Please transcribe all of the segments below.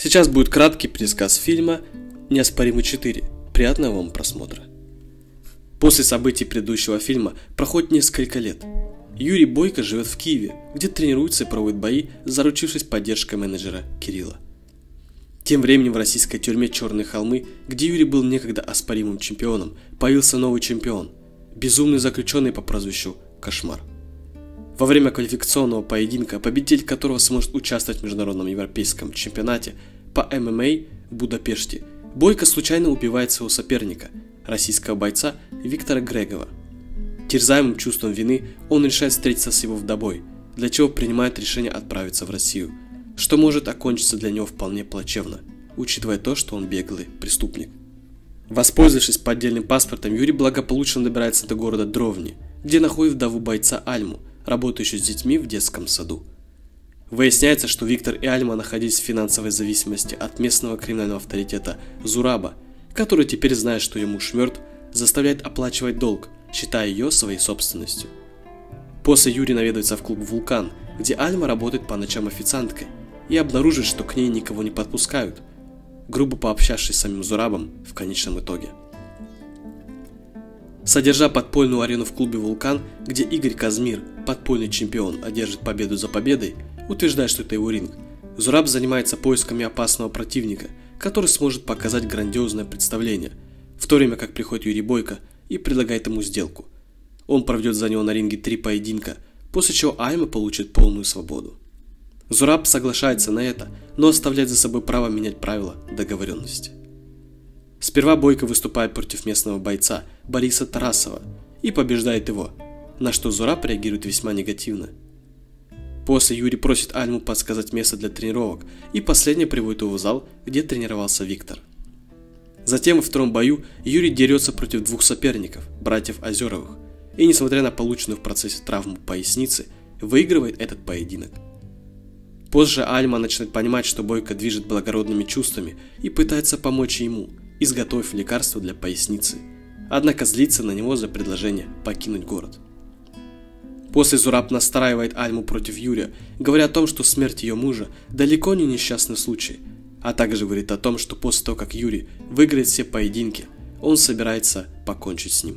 Сейчас будет краткий пересказ фильма «Неоспоримый 4». Приятного вам просмотра. После событий предыдущего фильма проходит несколько лет. Юрий Бойко живет в Киеве, где тренируется и проводит бои, заручившись поддержкой менеджера Кирилла. Тем временем в российской тюрьме Черные холмы, где Юрий был некогда оспоримым чемпионом, появился новый чемпион – безумный заключенный по прозвищу Кошмар. Во время квалификационного поединка, победитель которого сможет участвовать в международном европейском чемпионате по ММА в Будапеште, Бойко случайно убивает своего соперника, российского бойца Виктора Грегова. Терзаемым чувством вины он решает встретиться с его вдовой, для чего принимает решение отправиться в Россию, что может окончиться для него вполне плачевно, учитывая то, что он беглый преступник. Воспользовавшись поддельным паспортом, Юрий благополучно добирается до города Дровни, где находит вдову бойца Альму, работающую с детьми в детском саду. Выясняется, что Виктор и Альма находились в финансовой зависимости от местного криминального авторитета Зураба, который теперь, зная, что ее муж мертв, заставляет оплачивать долг, считая ее своей собственностью. После Юрий наведывается в клуб «Вулкан», где Альма работает по ночам официанткой, и обнаружит, что к ней никого не подпускают, грубо пообщавшись с самим Зурабом в конечном итоге. Содержа подпольную арену в клубе «Вулкан», где Игорь Казмир, подпольный чемпион, одержит победу за победой, утверждая, что это его ринг, Зураб занимается поисками опасного противника, который сможет показать грандиозное представление, в то время как приходит Юрий Бойко и предлагает ему сделку. Он проведет за него на ринге 3 поединка, после чего Альма получит полную свободу. Зураб соглашается на это, но оставляет за собой право менять правила договоренности. Сперва Бойко выступает против местного бойца Бориса Тарасова и побеждает его, на что Зураб реагирует весьма негативно. После Юрий просит Альму подсказать место для тренировок, и последний приводит его в зал, где тренировался Виктор. Затем во втором бою Юрий дерется против 2 соперников, братьев Озеровых, и, несмотря на полученную в процессе травму поясницы, выигрывает этот поединок. Позже Альма начинает понимать, что Бойко движет благородными чувствами и пытается помочь ему, изготовив лекарство для поясницы, однако злится на него за предложение покинуть город. После Зураб настраивает Альму против Юрия, говоря о том, что смерть ее мужа далеко не несчастный случай, а также говорит о том, что после того, как Юрий выиграет все поединки, он собирается покончить с ним.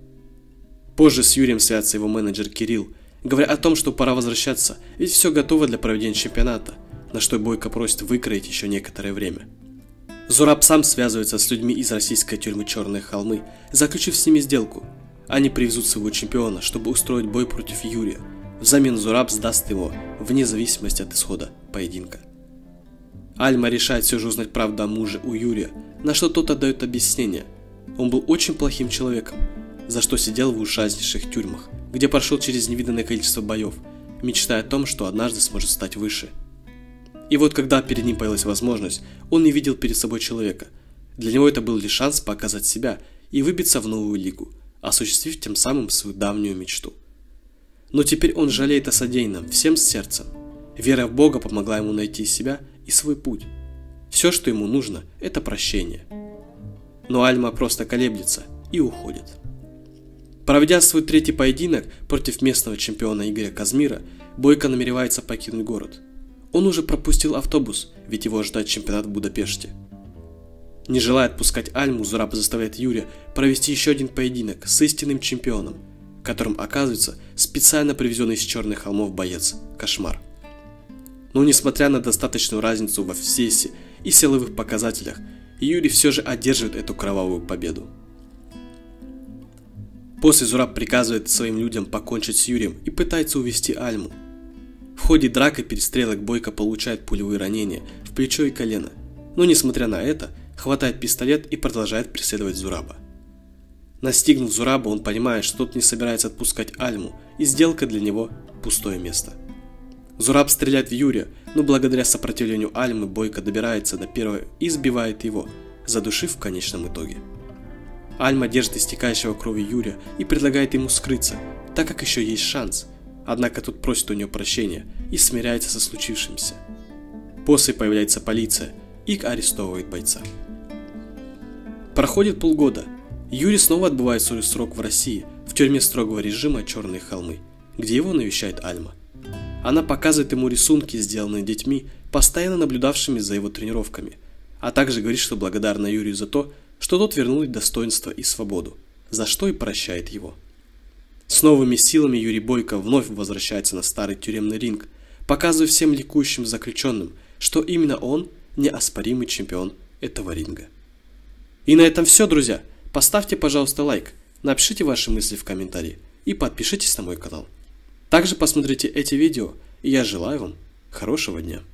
Позже с Юрием связывается его менеджер Кирилл, говоря о том, что пора возвращаться, ведь все готово для проведения чемпионата, на что Бойко просит выкроить еще некоторое время. Зураб сам связывается с людьми из российской тюрьмы Черные холмы, заключив с ними сделку. Они привезут своего чемпиона, чтобы устроить бой против Юрия. Взамен Зураб сдаст его, вне зависимости от исхода поединка. Альма решает все же узнать правду о муже у Юрия, на что тот отдает объяснение. Он был очень плохим человеком, за что сидел в ужаснейших тюрьмах, где прошел через невиданное количество боев, мечтая о том, что однажды сможет стать выше. И вот когда перед ним появилась возможность, он не видел перед собой человека. Для него это был лишь шанс показать себя и выбиться в новую лигу, осуществив тем самым свою давнюю мечту. Но теперь он жалеет о содеянном всем сердцем. Вера в Бога помогла ему найти себя и свой путь. Все, что ему нужно, это прощение. Но Альма просто колеблется и уходит. Проведя свой 3-й поединок против местного чемпиона Игоря Казмира, Бойко намеревается покинуть город. Он уже пропустил автобус, ведь его ожидает чемпионат в Будапеште. Не желая отпускать Альму, Зураб заставляет Юрия провести еще один поединок с истинным чемпионом, которым оказывается специально привезенный из Черных холмов боец Кошмар. Но несмотря на достаточную разницу во весе и силовых показателях, Юрий все же одерживает эту кровавую победу. После Зураб приказывает своим людям покончить с Юрием и пытается увести Альму. В ходе драк и перестрелок Бойко получает пулевые ранения в плечо и колено, но несмотря на это, хватает пистолет и продолжает преследовать Зураба. Настигнув Зураба, он понимает, что тот не собирается отпускать Альму, и сделка для него – пустое место. Зураб стреляет в Юрия, но благодаря сопротивлению Альмы Бойко добирается до первого и сбивает его, задушив в конечном итоге. Альма держит истекающего крови Юрия и предлагает ему скрыться, так как еще есть шанс, однако тот просит у нее прощения и смиряется со случившимся. После появляется полиция и арестовывает бойца. Проходит полгода. Юрий снова отбывает свой срок в России, в тюрьме строгого режима Черные холмы, где его навещает Альма. Она показывает ему рисунки, сделанные детьми, постоянно наблюдавшими за его тренировками, а также говорит, что благодарна Юрию за то, что тот вернул ей достоинство и свободу, за что и прощает его. С новыми силами Юрий Бойко вновь возвращается на старый тюремный ринг, показывая всем ликующим заключенным, что именно он неоспоримый чемпион этого ринга. И на этом все, друзья. Поставьте, пожалуйста, лайк, напишите ваши мысли в комментарии и подпишитесь на мой канал. Также посмотрите эти видео, и я желаю вам хорошего дня.